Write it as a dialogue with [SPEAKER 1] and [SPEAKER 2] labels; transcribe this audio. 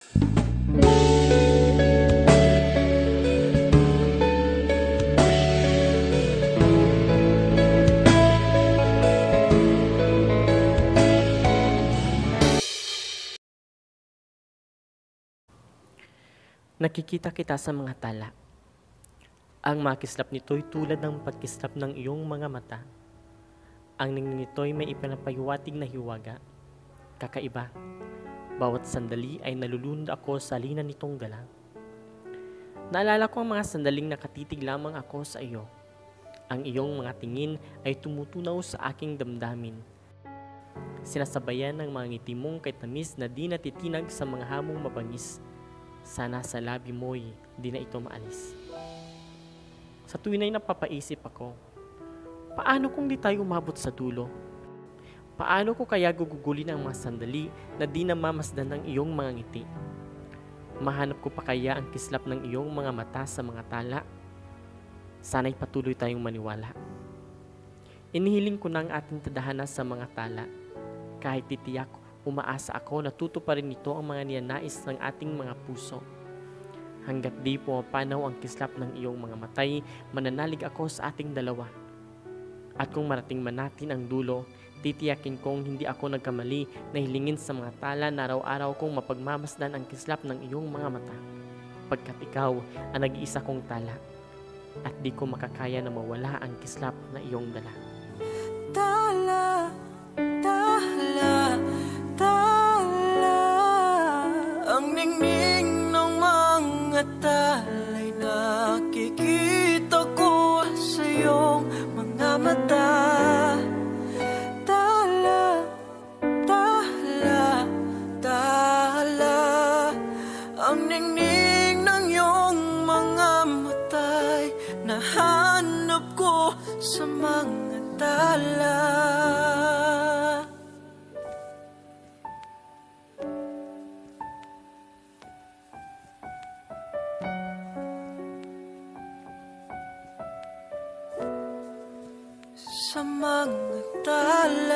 [SPEAKER 1] Nakikita kita sa mga tala. Ang makislap nito'y tulad ng pagkislap ng iyong mga mata. Ang ningning nito'y may ipinapayuwatig na hiwaga. Kakaiba. Bawat sandali ay nalulunod ako sa linan nitong galang. Naalala ko ang mga sandaling nakatitig lamang ako sa iyo. Ang iyong mga tingin ay tumutunaw sa aking damdamin. Sinasabayan ng mga ngiti mong kay tamis na di natitinag sa mga hamong mabangis. Sana sa labi mo'y di na ito maalis. Sa tuwin ay napapaisip ako, paano kung di tayo umabot sa dulo? Paano ko kaya gugugulin ang mga sandali na di namamasdan ng iyong mga ngiti? Mahanap ko pa kaya ang kislap ng iyong mga mata sa mga tala? Sana'y patuloy tayong maniwala. Inihiling ko na ang ating tadhana sa mga tala. Kahit titiyak, umaasa ako na tutuparin nito ang mga niyanais ng ating mga puso. Hanggat di pumapanaw ang kislap ng iyong mga matay, mananalig ako sa ating dalawa. At kung marating man natin ang dulo, titiyakin kong hindi ako nagkamali na hilingin sa mga tala na araw-araw kong mapagmamasdan ang kislap ng iyong mga mata. Pagkat ikaw ang nag-iisa kong tala, at di ko makakaya na mawala ang kislap na iyong dala.
[SPEAKER 2] Tala, tala, tala, ang ningning ng mga tala'y nakikita ko sa iyong mga mata. Tala, tala, tala, ang ningning ng iyong mga mata'y nahanap ko sa mga tala. Sa mga tala.